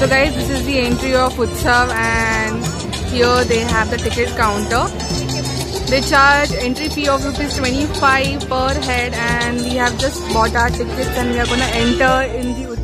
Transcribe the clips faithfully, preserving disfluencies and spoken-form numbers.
So guys, this is the entry of Utsav, and here they have the ticket counter. They charge entry fee of rupees twenty-five per head, and we have just bought our tickets and we are gonna enter in the Utsav.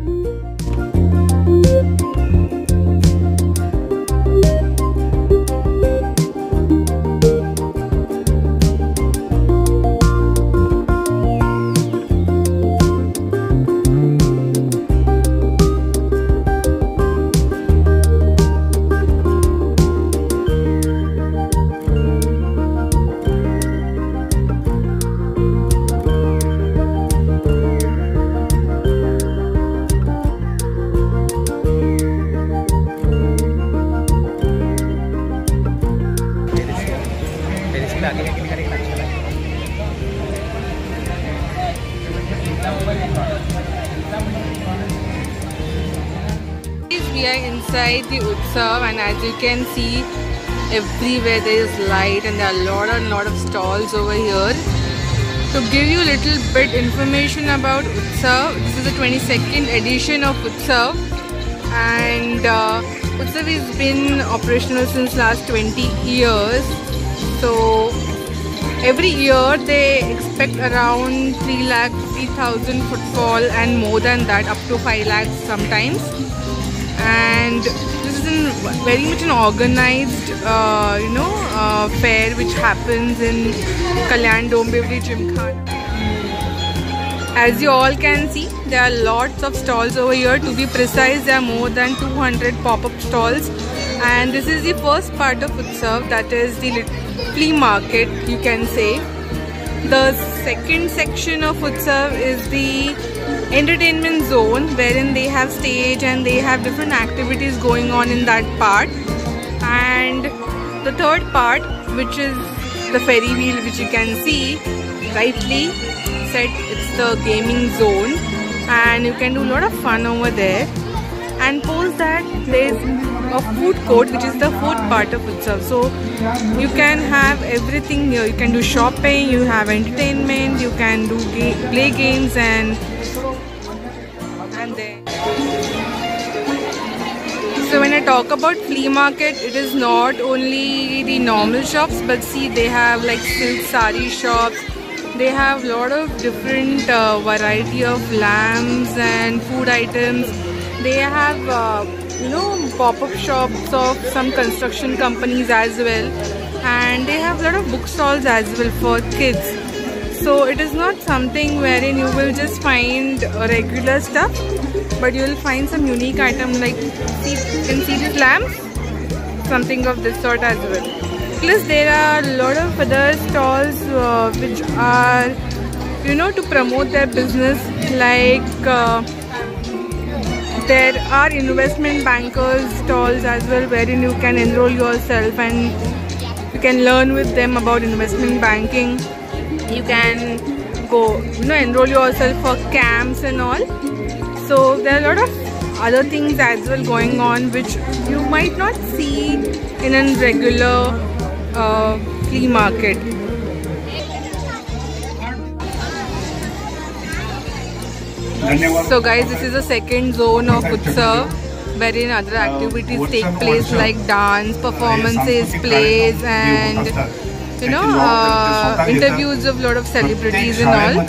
We are inside the Utsav, and as you can see, everywhere there is light and there are a lot and lot of stalls over here. To give you a little bit information about Utsav, this is the twenty-second edition of Utsav, and uh, Utsav has been operational since last twenty years. So every year they expect around three lakh fifty thousand footfall, and more than that, up to five lakhs sometimes. And this is in very much an organized, uh, you know, uh, fair which happens in Dombivali Gymkhana. As you all can see, there are lots of stalls over here. To be precise, there are more than two hundred pop-up stalls. And this is the first part of Utsav, that is the flea market, you can say. The second section of Utsav is the entertainment zone, wherein they have stage and they have different activities going on in that part. And the third part, which is the ferry wheel, which you can see rightly said, it's the gaming zone, and you can do a lot of fun over there. And post that, there's a food court, which is the food part of Utsav. So you can have everything here. You can do shopping, you have entertainment, you can do ga play games, and and then. So when I talk about flea market, it is not only the normal shops, but see, they have like silk sari shops. They have a lot of different uh, variety of lamps and food items. They have uh, you know, pop-up shops of some construction companies as well, and they have a lot of book stalls as well for kids. So it is not something wherein you will just find regular stuff, but you will find some unique item, like see, you can see these lamps, something of this sort as well. Plus there are a lot of other stalls uh, which are, you know, to promote their business, like uh, there are investment bankers stalls as well, wherein you can enroll yourself and you can learn with them about investment banking. You can go, you know, enroll yourself for camps and all. So there are a lot of other things as well going on, which you might not see in a regular uh, flea market. So guys, this is the second zone of Utsav, wherein other activities take place like dance, performances, plays, and you know, uh, interviews of a lot of celebrities and all.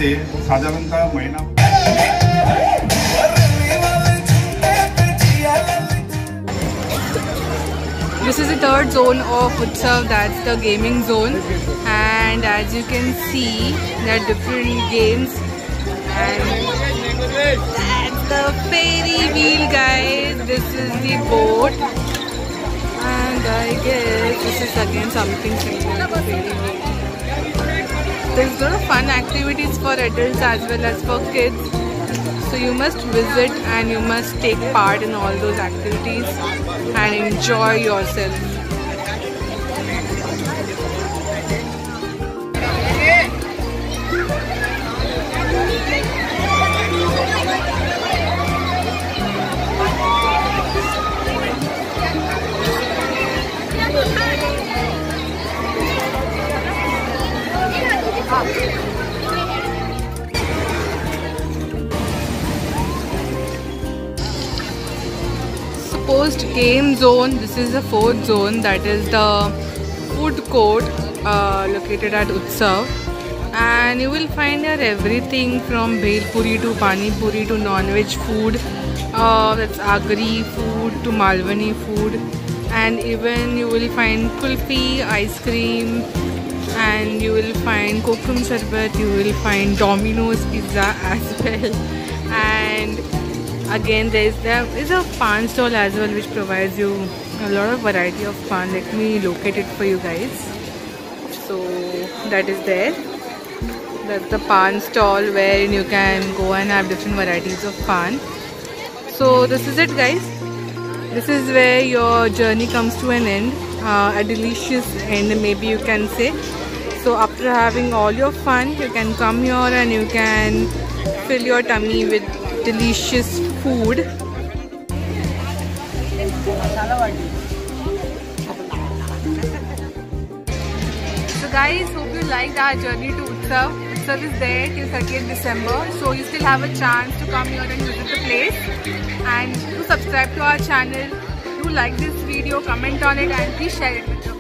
This is the third zone of Utsav, that's the gaming zone, and as you can see, there are different games. And that's the ferry wheel, guys. This is the boat, and I guess this is again something similar to ferry wheel. There's a lot of fun activities for adults as well as for kids. So you must visit and you must take part in all those activities and enjoy yourself. first game zone. This is the fourth zone, that is the food court uh, located at Utsav. And you will find here everything from bhel puri to pani puri to non-veg food, uh, that's agri food to Malwani food, and even you will find kulfi, ice cream, and you will find kokum sharbat, you will find Domino's pizza as well. And again there is, there is a pan stall as well which provides you a lot of variety of pan. Let me locate it for you guys. So that is there. That's the pan stall where you can go and have different varieties of pan. So this is it guys. This is where your journey comes to an end, uh, a delicious end maybe you can say. So after having all your fun, you can come here and you can fill your tummy with delicious food. So guys, hope you liked our journey to Utsav. Utsav is there till thirtieth December, so you still have a chance to come here and visit the place. And do subscribe to our channel, do like this video, comment on it, and please share it with your